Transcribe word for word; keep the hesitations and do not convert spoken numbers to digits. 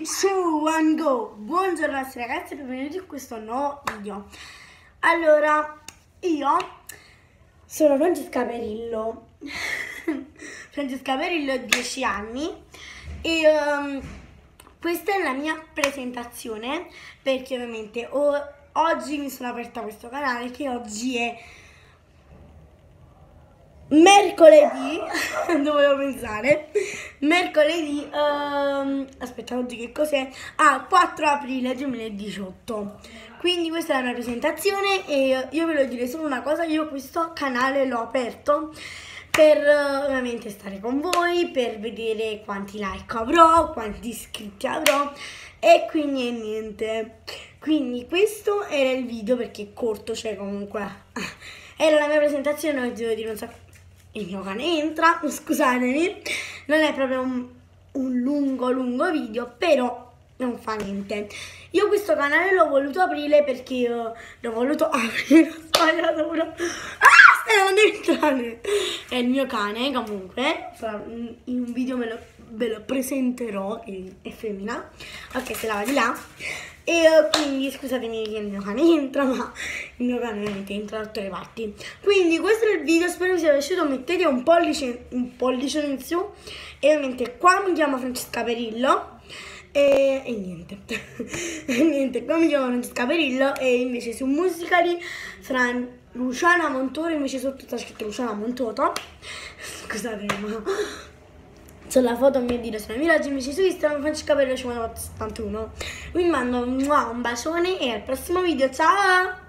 tre, due, uno, go! Buongiorno ragazzi, benvenuti in questo nuovo video. Allora, io sono Francesca Perillo. Francesca Perillo, ho dieci anni e um, questa è la mia presentazione, perché ovviamente ho, oggi mi sono aperta questo canale, che oggi è mercoledì, non dovevo pensare, mercoledì, um, aspetta, oggi che cos'è? Ah, quattro aprile duemiladiciotto. Quindi questa è la mia presentazione e io ve lo dire solo una cosa: io questo canale l'ho aperto per uh, ovviamente stare con voi, per vedere quanti like avrò, quanti iscritti avrò, e quindi niente. Quindi questo era il video, perché è corto, cioè comunque era la mia presentazione. Oggi devo dire un sacco. Il mio cane entra, scusatemi, non è proprio un, un lungo lungo video, però non fa niente. Io questo canale l'ho voluto aprire perché uh, l'ho voluto aprire, ho sbagliato pure. Ah, stai, non devi entrare. È il mio cane, comunque, in un video me lo, ve lo presenterò, che è femmina. Ok, se lava di là. E uh, quindi scusatemi che il mio cane entra, ma il mio cane veramente entra da tutte le parti. Quindi questo è il video, spero vi sia piaciuto. Mettete un pollice, un pollice in su. E ovviamente qua mi chiamo Francesca Perillo. E, e niente. E niente, qua mi chiamo Francesca Perillo. E invece su Musical.ly sarà Luciana Montoro. Invece sotto sta scritto Luciana Montoto. Scusatemi, ma sulla foto mia dire sono Miraggi, invece su Instagram Francesca Perillo cinquantaquattro settantuno. Vi mando un bacione e al prossimo video, ciao!